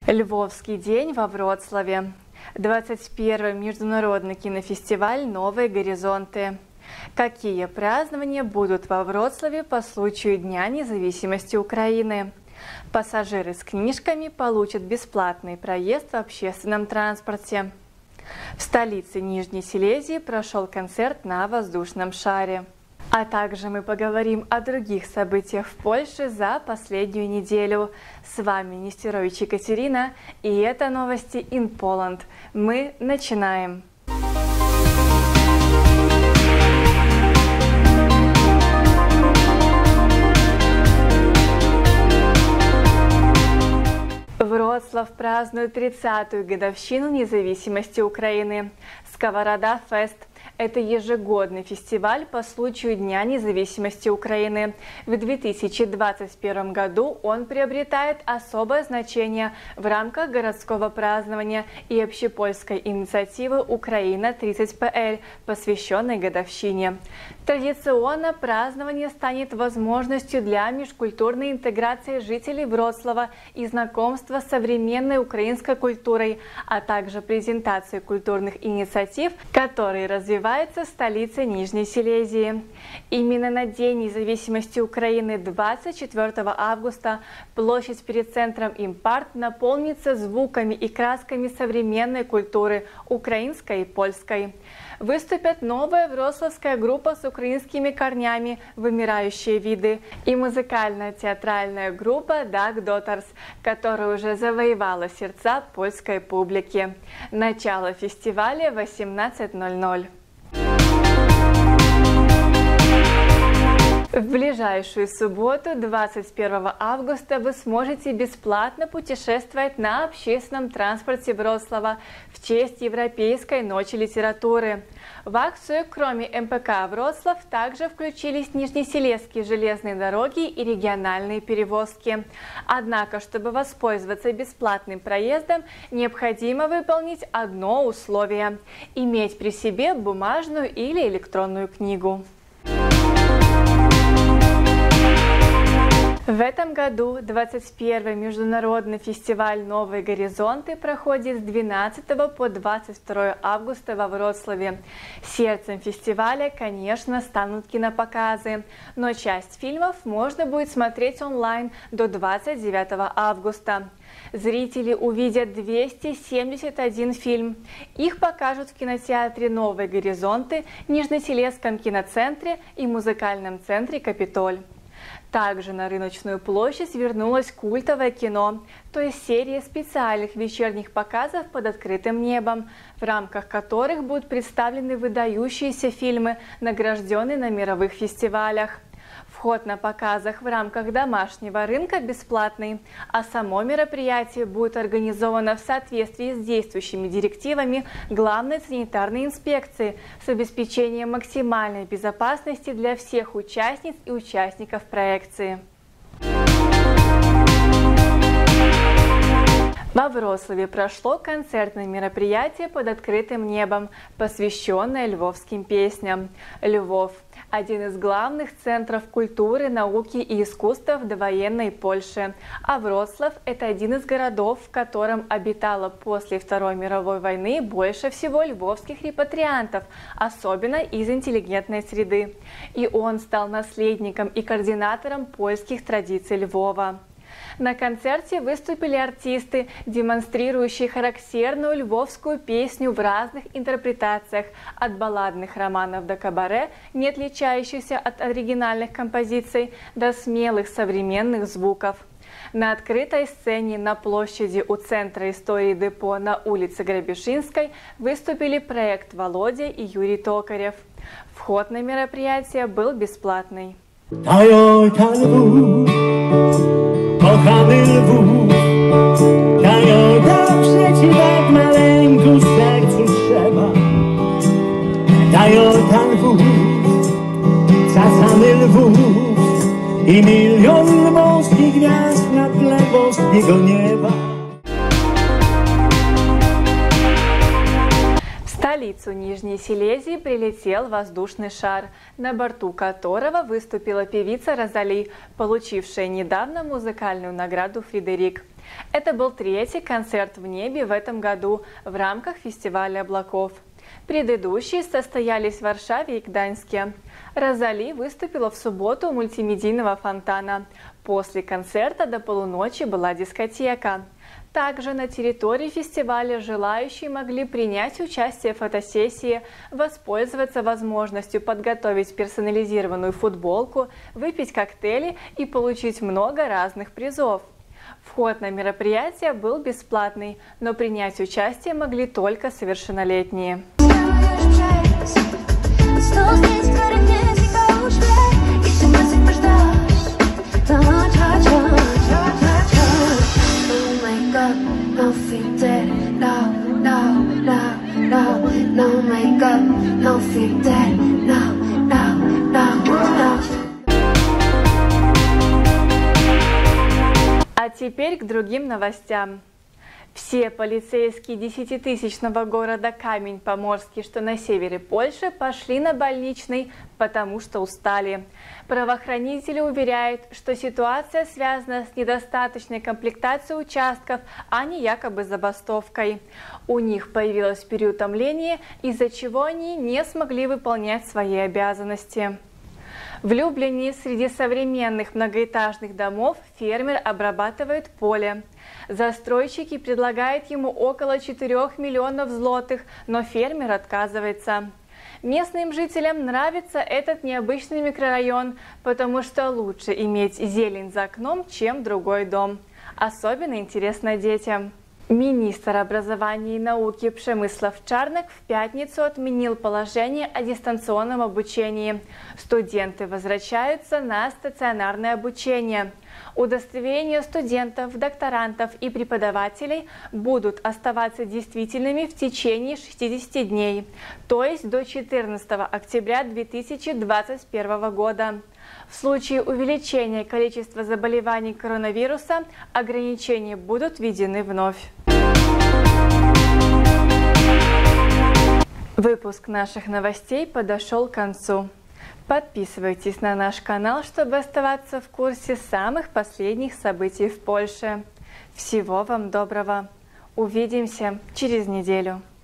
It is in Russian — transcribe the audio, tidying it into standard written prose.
Львовский день во Вроцлаве. 21-й международный кинофестиваль «Новые горизонты». Какие празднования будут во Вроцлаве по случаю Дня независимости Украины? Пассажиры с книжками получат бесплатный проезд в общественном транспорте. В столице Нижней Силезии прошел концерт на воздушном шаре. А также мы поговорим о других событиях в Польше за последнюю неделю. С вами Нестерович Екатерина, и это новости in Poland. Мы начинаем. Вроцлав празднует 30-ю годовщину независимости Украины. Сковорода-фест – это ежегодный фестиваль по случаю Дня независимости Украины. В 2021 году он приобретает особое значение в рамках городского празднования и общепольской инициативы «Украина-30ПЛ», посвященной годовщине. Традиционно празднование станет возможностью для межкультурной интеграции жителей Вроцлава и знакомства с современной украинской культурой, а также презентации культурных инициатив, которые развиваются в столице Нижней Силезии. Именно на День независимости Украины 24 августа площадь перед центром Импарт наполнится звуками и красками современной культуры украинской и польской. Выступят новая вроцлавская группа с украинскими корнями «Вымирающие виды» и музыкальная театральная группа «Даг Доторс», которая уже завоевала сердца польской публики. Начало фестиваля в 18:00. В ближайшую субботу, 21 августа, вы сможете бесплатно путешествовать на общественном транспорте Вроцлава в честь Европейской ночи литературы. В акцию, кроме МПК Вроцлав, также включились Нижнесилезские железные дороги и региональные перевозки. Однако, чтобы воспользоваться бесплатным проездом, необходимо выполнить одно условие – иметь при себе бумажную или электронную книгу. В этом году 21-й международный фестиваль «Новые горизонты» проходит с 12 по 22 августа во Вроцлаве. Сердцем фестиваля, конечно, станут кинопоказы, но часть фильмов можно будет смотреть онлайн до 29 августа. Зрители увидят 271 фильм. Их покажут в кинотеатре «Новые горизонты», Нижнесилезском киноцентре и музыкальном центре «Капитоль». Также на Рыночную площадь вернулось культовое кино, то есть серия специальных вечерних показов под открытым небом, в рамках которых будут представлены выдающиеся фильмы, награжденные на мировых фестивалях. Вход на показах в рамках домашнего рынка бесплатный, а само мероприятие будет организовано в соответствии с действующими директивами Главной санитарной инспекции с обеспечением максимальной безопасности для всех участниц и участников проекции. Во Вроцлаве прошло концертное мероприятие под открытым небом, посвященное львовским песням. Львов – один из главных центров культуры, науки и искусства в довоенной Польше, а Вроцлав – это один из городов, в котором обитало после Второй мировой войны больше всего львовских репатриантов, особенно из интеллигентной среды. И он стал наследником и координатором польских традиций Львова. На концерте выступили артисты, демонстрирующие характерную львовскую песню в разных интерпретациях, от балладных романов до кабаре, не отличающихся от оригинальных композиций, до смелых современных звуков. На открытой сцене на площади у Центра истории депо на улице Гребешинской выступили проект «Володя» и Юрий Токарев. Вход на мероприятие был бесплатный. Kochany Lwów, Toyota przeciwek maleńku sercu trzeba. Toyota Lwów, czasami Lwów i milion lwowskich gwiazd na tle boskiego nieba. В столицу Нижней Силезии прилетел воздушный шар, на борту которого выступила певица Розали, получившая недавно музыкальную награду «Фредерик». Это был третий концерт в небе в этом году в рамках фестиваля облаков. Предыдущие состоялись в Варшаве и Гданьске. Розали выступила в субботу у мультимедийного фонтана. После концерта до полуночи была дискотека. Также на территории фестиваля желающие могли принять участие в фотосессии, воспользоваться возможностью подготовить персонализированную футболку, выпить коктейли и получить много разных призов. Вход на мероприятие был бесплатный, но принять участие могли только совершеннолетние. А теперь к другим новостям. Все полицейские 10-тысячного города Камень-Поморский, что на севере Польши, пошли на больничный, потому что устали. Правоохранители уверяют, что ситуация связана с недостаточной комплектацией участков, а не якобы забастовкой. У них появилось переутомление, из-за чего они не смогли выполнять свои обязанности. В Люблине среди современных многоэтажных домов фермер обрабатывает поле. Застройщики предлагают ему около 4 миллионов злотых, но фермер отказывается. Местным жителям нравится этот необычный микрорайон, потому что лучше иметь зелень за окном, чем другой дом. Особенно интересно детям. Министр образования и науки Przemysław Czarnek в пятницу отменил положение о дистанционном обучении. Студенты возвращаются на стационарное обучение. Удостоверения студентов, докторантов и преподавателей будут оставаться действительными в течение 60 дней, то есть до 14 октября 2021 года. В случае увеличения количества заболеваний коронавируса ограничения будут введены вновь. Выпуск наших новостей подошел к концу. Подписывайтесь на наш канал, чтобы оставаться в курсе самых последних событий в Польше. Всего вам доброго! Увидимся через неделю!